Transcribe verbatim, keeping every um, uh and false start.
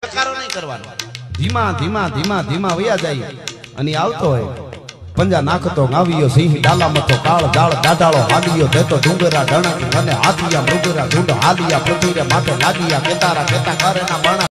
દેકારો નહીં કરવાનો ધીમા ધીમા ધીમા ધીમા વયા જાય અને આવતો હોય પંજા નાખતો ગાવિયો સિંહ ડાલા મતો કાળ જાળ દાડાળો હાલિયો દેતો ડુંગરા ડણક અને હાથિયા મૃગરા ઢૂંઢ હાલિયા પૃથ્વીરે માથે લાગિયા કેતારા કેતા કારેના બાણા